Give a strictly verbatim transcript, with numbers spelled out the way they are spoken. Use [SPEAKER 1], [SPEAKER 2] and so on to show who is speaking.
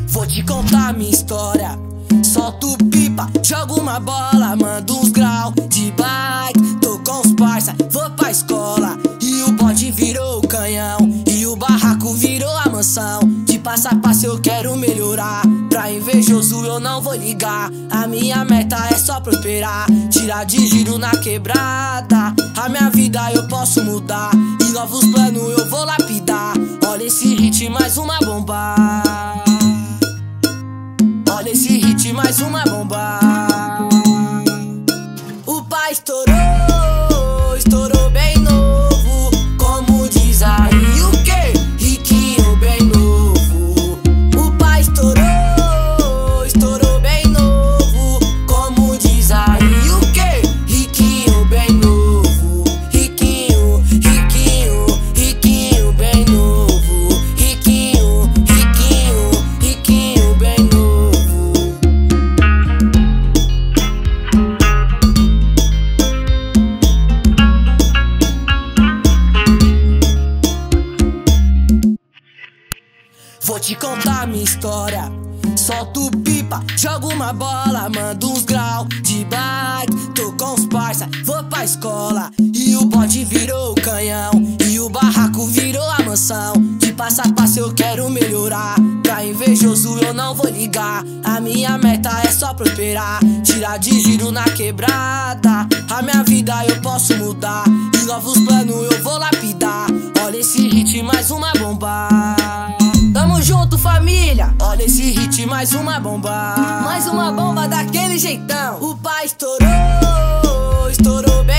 [SPEAKER 1] Vou te contar minha história. Solto pipa, jogo uma bola, mando uns grau de bike. Tô com os parça, vou pra escola. E o bonde virou o canhão, e o barraco virou a mansão. De passo a passo eu quero melhorar. Pra invejoso eu não vou ligar. A minha meta é só prosperar, tirar de giro na quebrada. A minha vida eu posso mudar, e novos planos eu vou lapidar. Olha esse hit, mais uma bomba. Olha esse hit, mais uma bomba. O pai estourou, estourou bem novo. Como diz aí o quê? Riquinho bem novo. O pai estourou, estourou bem novo. Como diz aí o quê? Riquinho bem novo. Riquinho, riquinho, riquinho bem novo. Riquinho, riquinho, riquinho bem novo. Vou te contar minha história. Solto pipa, jogo uma bola, mando uns grau de bike. Tô com os parça, vou pra escola. E o bonde virou o canhão, e o barraco virou a mansão. De passo a passo eu quero melhorar. Pra invejoso eu não vou ligar. A minha meta é só prosperar, tirar de giro na quebrada. A minha vida eu posso mudar, e novos planos eu vou lapidar. Olha esse hit, mais uma bomba. Tamo junto, família. Olha esse hit, mais uma bomba. Mais uma bomba daquele jeitão. O pai estourou, estourou bem